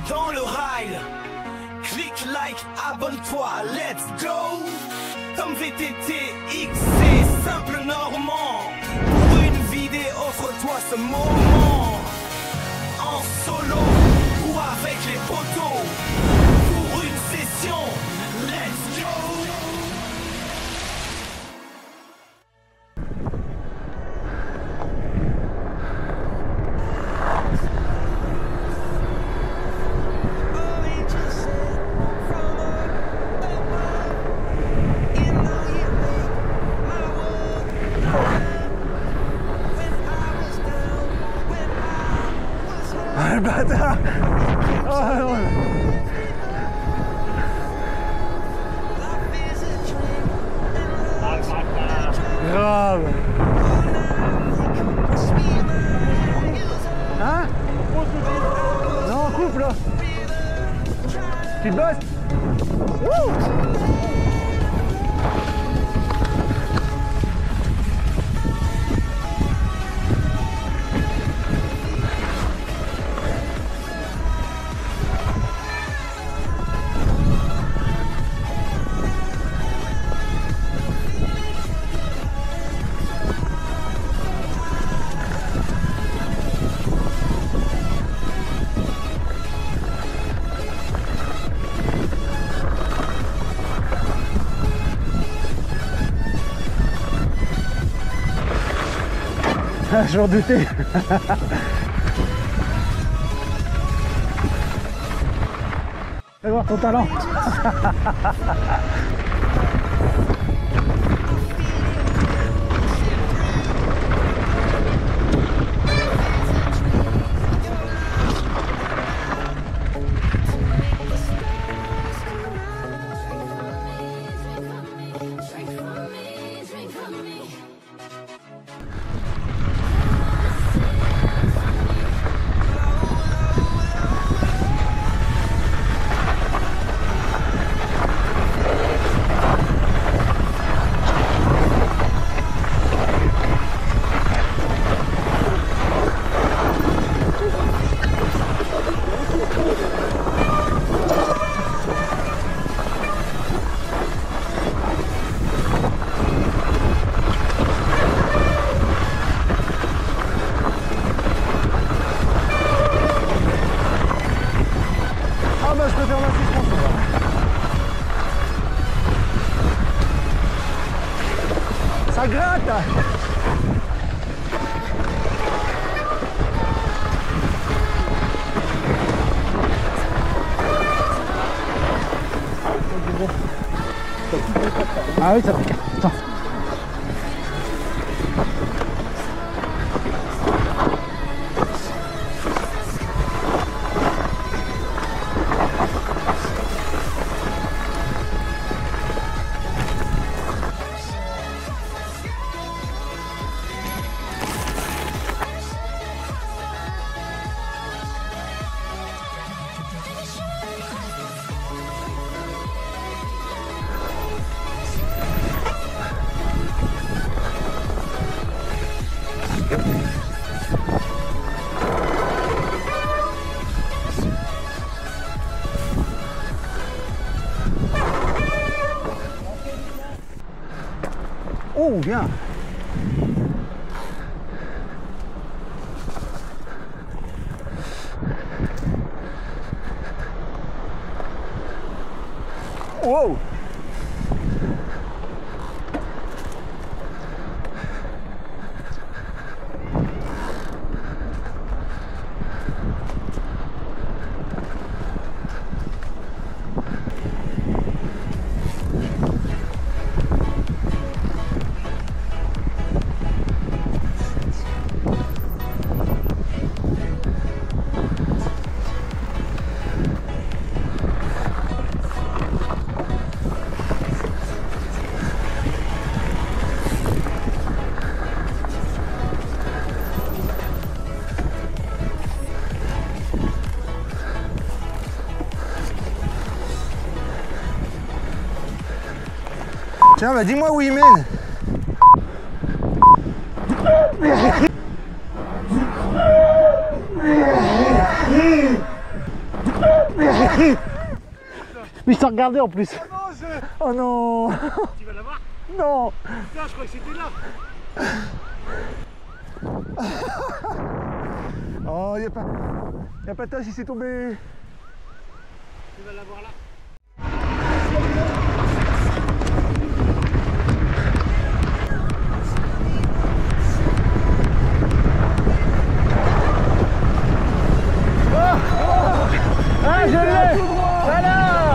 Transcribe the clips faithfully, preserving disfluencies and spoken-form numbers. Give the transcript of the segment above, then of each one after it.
dans le rail. Click, like, abonne-toi, let's go. Comme V T T X C, simple normand. Pour une vidéo, offre-toi ce moment. En solo ou avec les potos. Pour une session, let's go. Ah le bâtard! Oh non! Grave! Hein? Non, on coupe là! Tu te bosses? Wouh! J'en doutais. Fais voir ton talent. Ah bah je préfère la suspension. Ça gratte. Ah oui ça pique. Attends. Oh, bien. Wow. Tiens, bah dis-moi où il mène. Mais je t'ai regardé en plus. Oh non, je... Oh non. Tu vas l'avoir? Non. Putain, je crois que c'était là. Oh, y'a pas... Y'a pas de tâche, il s'est tombé. Tu vas l'avoir là. Ah, je l'ai. Voilà.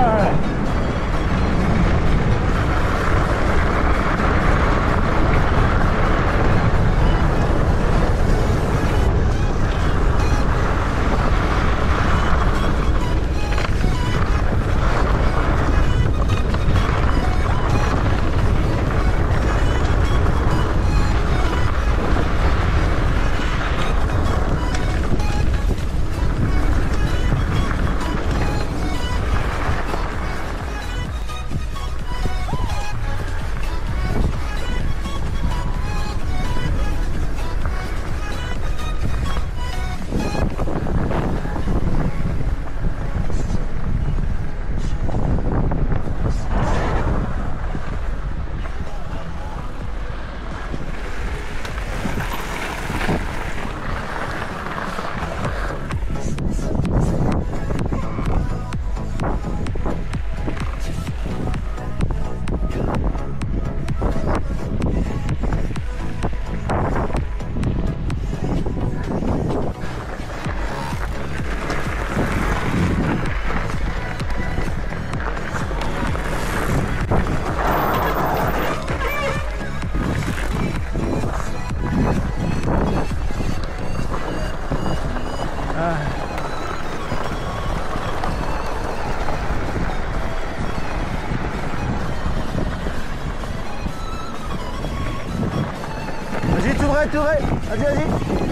Vas-y, tout vrai, tout vrai. Vas-y, vas-y.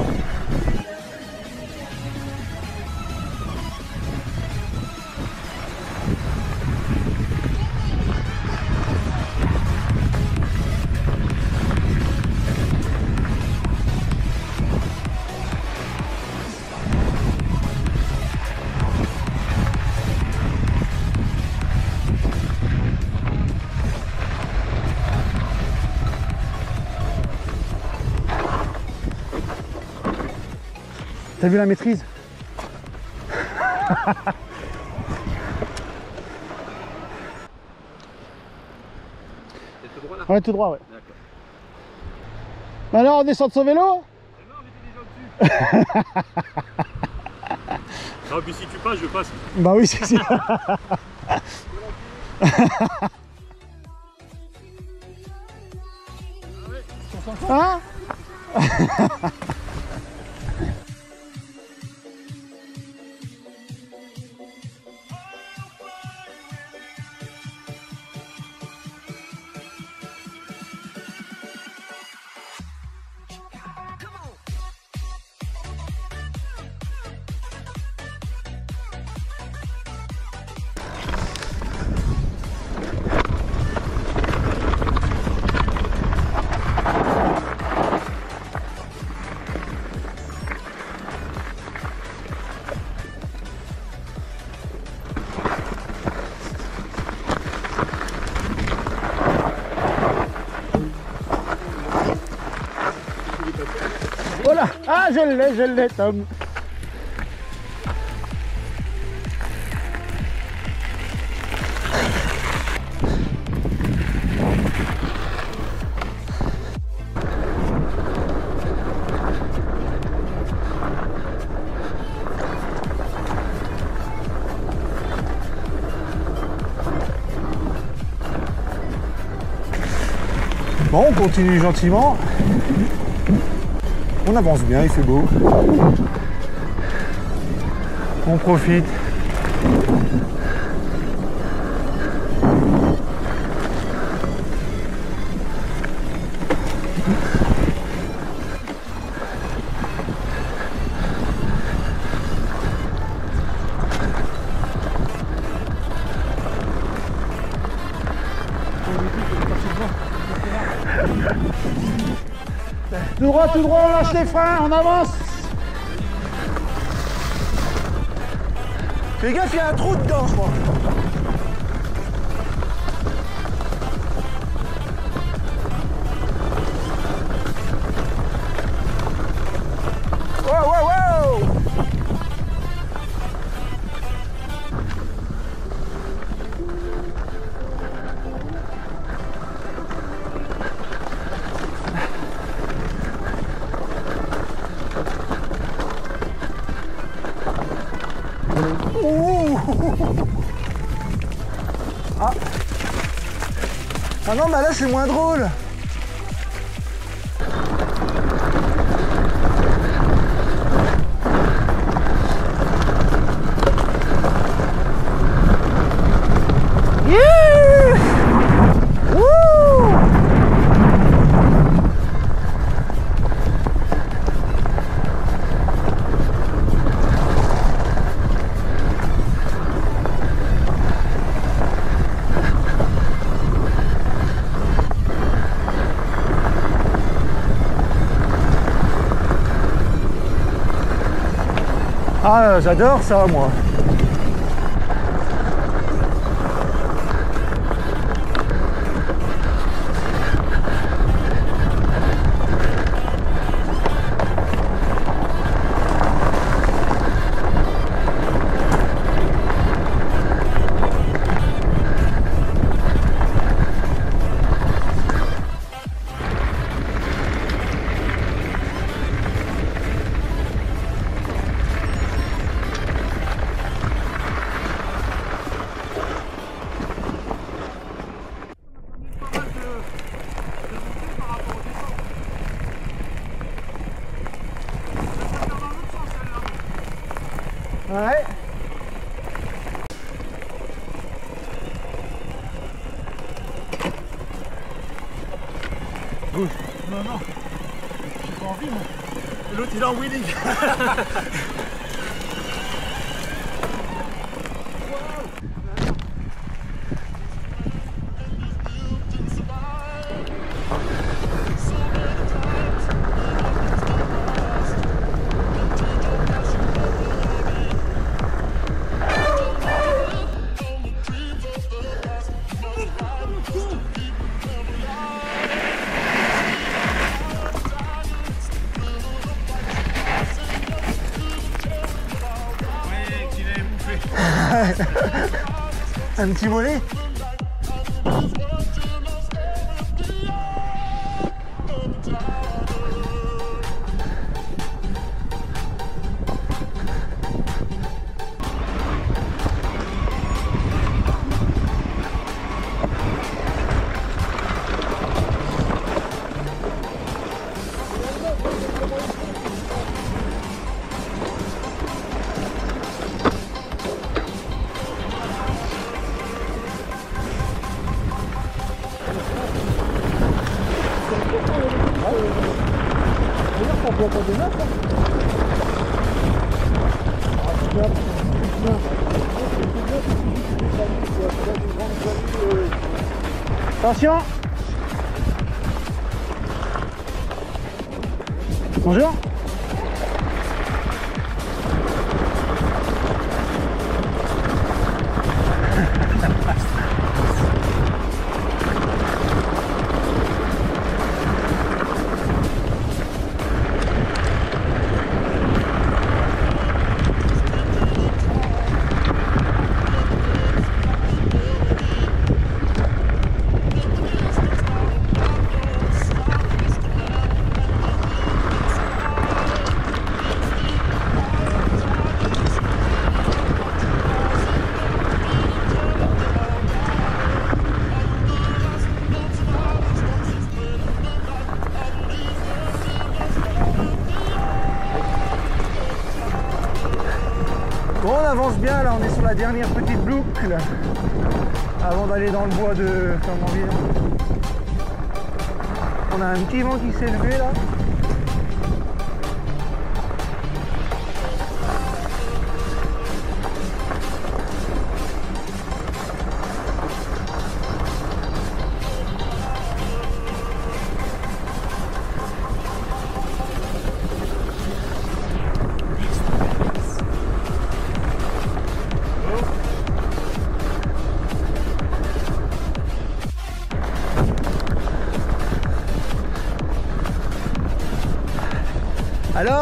T'as vu la maîtrise? C'est tout droit là? Ouais, tout droit, ouais. D'accord. Alors, on descend de son vélo? Non, on était déjà au-dessus. Non, puis si tu passes, je passe. Bah oui, c'est ça. Hein? Voilà. Ah, je l'ai, je l'ai, Tom. Bon, on continue gentiment. On avance bien, il fait beau. On profite. Tout droit, tout droit, on lâche les freins, on avance. Fais gaffe, il y a un trou dedans, je crois. Wow, wow, wow! Ouh. Ah. Ah non, bah là c'est moins drôle. Yeah. Woo. Ah, j'adore ça, moi. Ouais. Gauche. Non, non. J'ai pas envie, moi. L'autre, il est en wheeling. Un petit volet. Attention. Bonjour. Bon, on avance bien, là on est sur la dernière petite boucle avant d'aller dans le bois de Flamanville. On a un petit vent qui s'est levé là.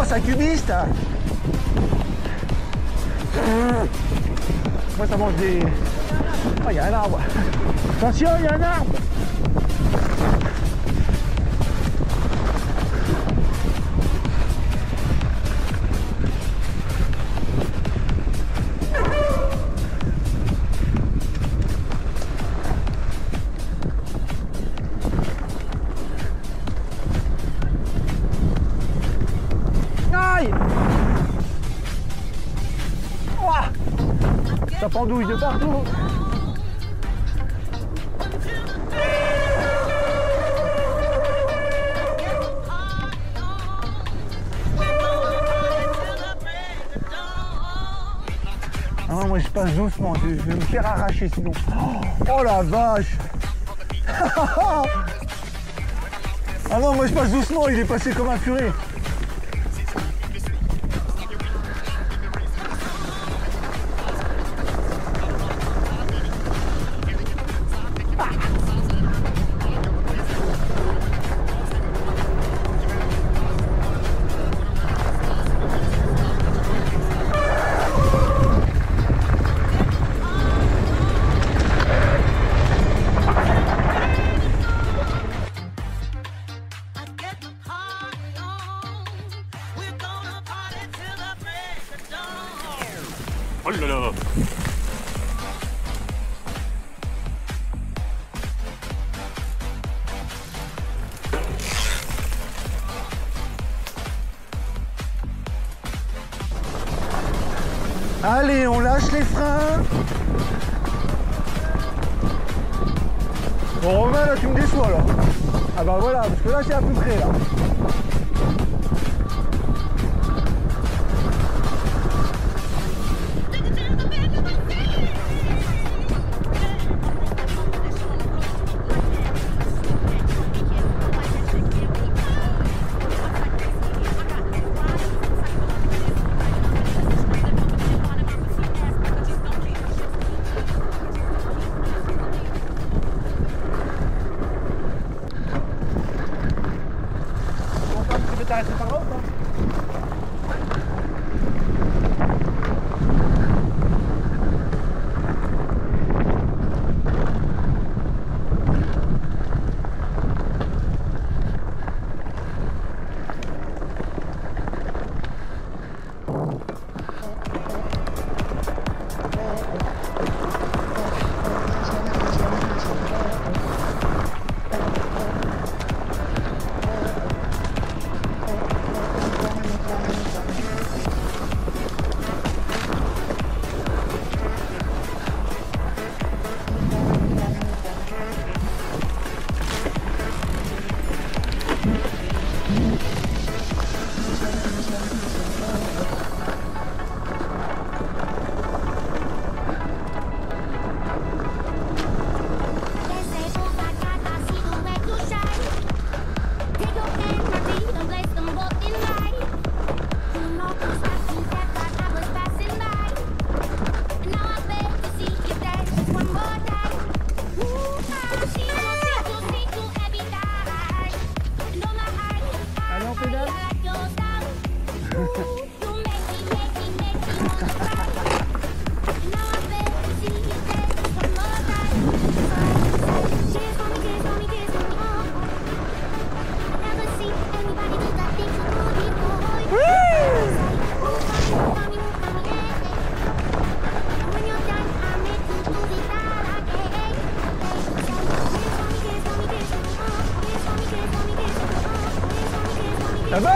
Oh, ça cubiste. Moi, ça mange des... Oh, il y a un arbre. Attention, il y a un arbre. Ça pendouille de partout. Ah non, moi je passe doucement, je, je vais me faire arracher sinon. Oh la vache. Ah non, moi je passe doucement, il est passé comme un furet. Oh là là. Allez, on lâche les freins. Bon, Romain, là, tu me déçois, là. Ah bah voilà, parce que là, c'est à peu près, là. T'arrêter par là ou pas? Ça va?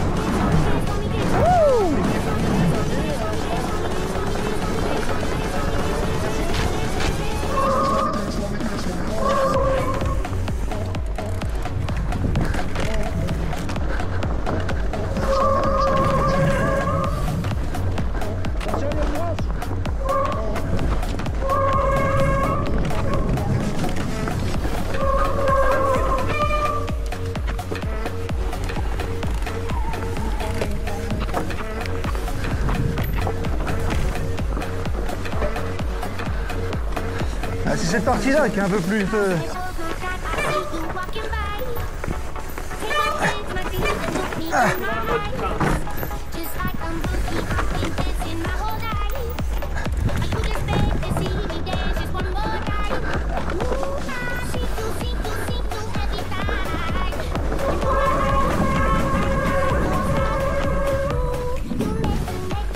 Ah, c'est cette partie-là qui est un peu plus... Euh... Ah.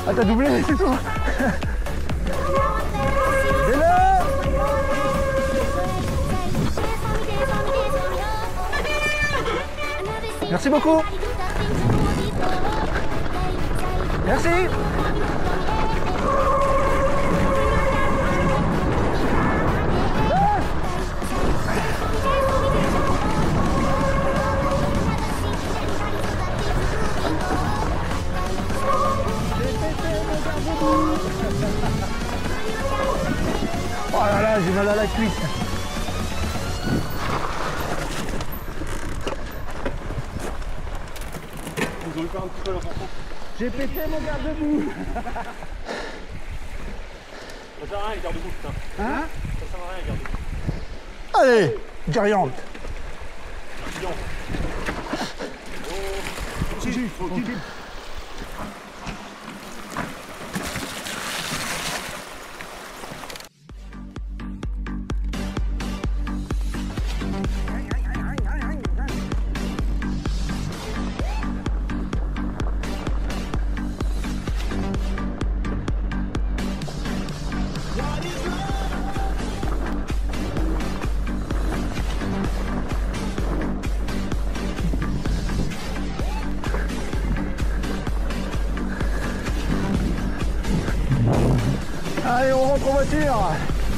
Ah, t'as doublé, c'est tout. Hello. Merci beaucoup. Merci. Oh là là, j'ai mal à la cuisse. Ils ont eu peur un petit peu l'enfant. J'ai pété mon garde-boue. Ça sert à rien, garde-boue, putain. Hein? Ça sert à rien, garde-boue. Allez, Giant. Giant. Oh, tranquille, tranquille. Allez, on rentre en voiture.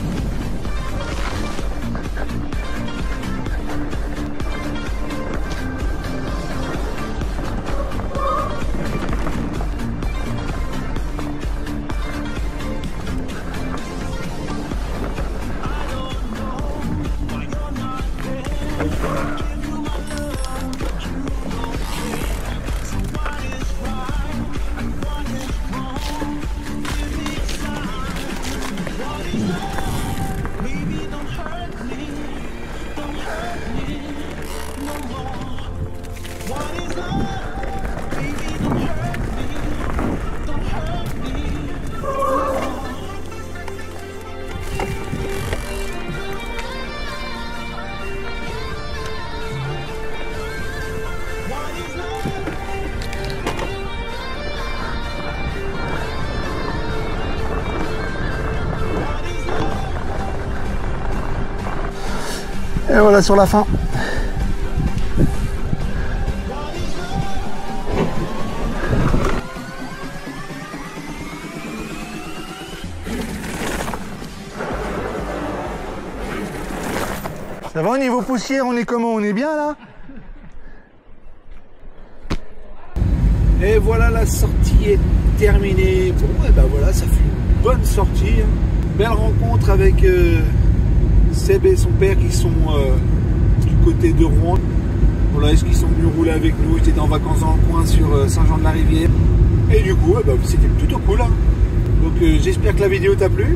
Et voilà sur la fin. Ça va au niveau poussière, on est comment? On est bien là? Et voilà, la sortie est terminée. Bon, et ben voilà, ça fait une bonne sortie. Belle rencontre avec euh, Seb et son père qui sont euh, du côté de Rouen. Voilà, est-ce qu'ils sont venus rouler avec nous? Ils étaient en vacances dans le coin sur euh, Saint-Jean-de-la-Rivière. Et du coup, eh ben, c'était plutôt cool. Hein. Donc euh, j'espère que la vidéo t'a plu.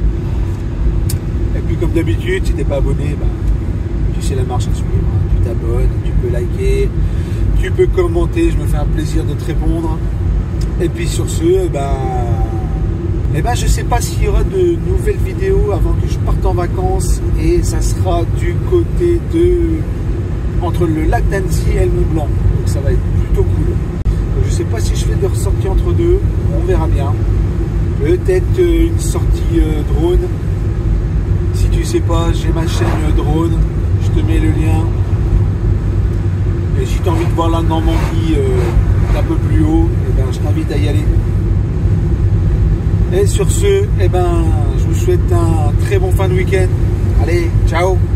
Et puis comme d'habitude, si t'es pas abonné, bah, tu sais la marche à suivre. Hein. Tu t'abonnes, tu peux liker, tu peux commenter, je me fais un plaisir de te répondre. Et puis sur ce, eh ben, eh ben, je sais pas s'il y aura de nouvelles vidéos avant que je parte en vacances. Et ça sera du côté de... entre le lac d'Annecy et le Mont Blanc. Donc ça va être plutôt cool. Donc, je sais pas si je fais des ressorties entre deux. On verra bien. Peut-être une sortie euh, drone. Si tu sais pas, j'ai ma chaîne euh, drone. Je te mets le lien. Et si tu as envie de voir la Normandie euh, un peu plus haut, eh ben, je t'invite à y aller. Et sur ce, eh ben, je vous souhaite un très bon fin de week-end. Allez, ciao!